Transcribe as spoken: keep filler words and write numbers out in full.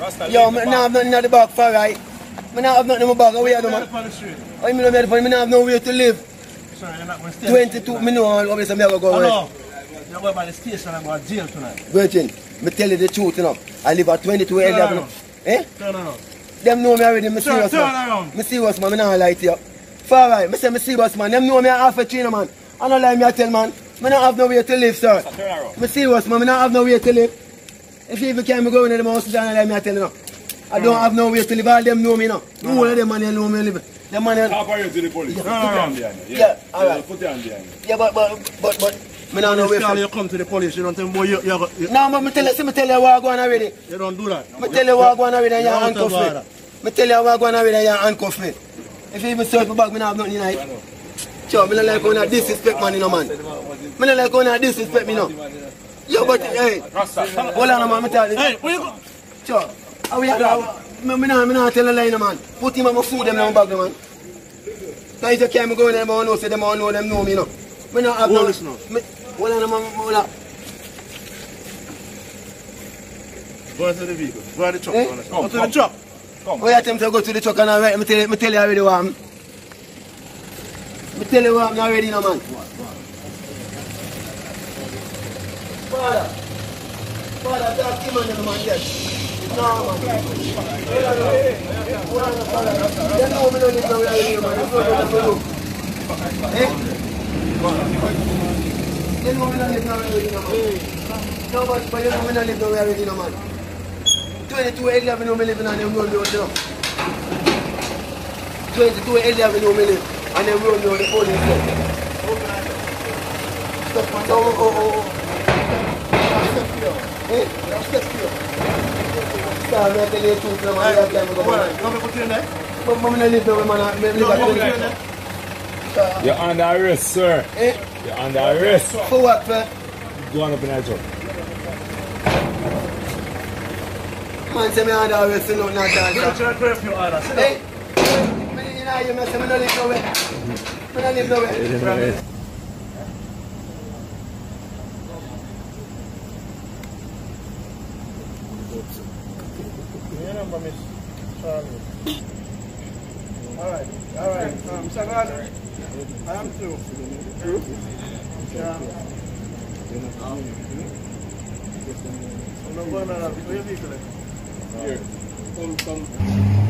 Yo, I don't have nothing in the bag for right. I don't have nothing in my bag. How are you doing, man? I don't have nothing. I don't have nowhere to live. Sorry, you're not going to stay. twenty-two, I know how I'm going to go away. You're going by the station and go to jail tonight. Virgin, I tell you the truth, you know. I live at twenty-two eleven. Eh? Turn around. Them know me already, I see Turn, us, turn man. around. I see us, man. I don't lie to you. Far right, I say I see us, man. Them know me half a trainer, man. I don't lie me, I tell, man. I don't have nowhere to live, sir. Turn around. I see us, man. I don't have nowhere to live. If you even can't go in the house, I don't lie me, I tell you, no. I don't have nowhere to live. All them know me, no. All of them, man, they know me live. Them man, How far you to the police? Turn around. Yeah, yeah, all right. Put your hand behind you. Yeah, but, but, but, but, I don't know where you come to the police, you don't tell me, boy, you, you, you, no, but I tell you, see, I tell you what I go on already. you don't do that. I tell you what I go on already and you handcuff me. I tell you what I go on already and you handcuff me. If you even search my bag, I don't have nothing in it. Sure, I don't like when I disrespect man, you know, man. I don't like when I disrespect me, no. Yo, but, hey, hold on, man, I tell you. Hey, where you go? Sure, how we have to, I don't tell a lie, man. Put him on my food, them in my bag, man. Because if you can't go in there, I don't know, say them all know, them know me, no. I don't have no... Hold on, man, hold on. Go into the vehicle. Go to the truck. Eh? Go come, to come. the truck. Come. Why you attempt to go to the truck and already? I tell you, I tell you already what I'm. I tell you what I'm already, no, man. Father. Father, talk to him on the man, yes. No, man. Hold on, hold on, father. You know me don't live nowhere already, man. That's what I'm going to do. Eh? You know me don't live nowhere already, no, man. No, but, but you know me don't live nowhere already, no, man. twenty-two Ellie Avenue me living on them road road now. twenty-two Ellie Avenue me live on them road road the police there. Stop man. Oh, oh, oh, oh. Step here. Eh? Step here. Stop me, I tell you the truth, man. I have time to go. Alright, you want me to put you in there? But I don't live there, man. I live at twenty-two. You're under arrest, sir. Eh? You're under arrest. For what, sir? Go on up in that truck. Man say me under arrest, you know, not that. You're trying to curfew order. Sit Hey, you know, you say me don't live nowhere. Me don't live nowhere. Your number, Miss Charlie. Alright, alright. Um, Mister Gardner, I am through. Through? Yeah. I'm not going on. Where are you people? Here. Come, come.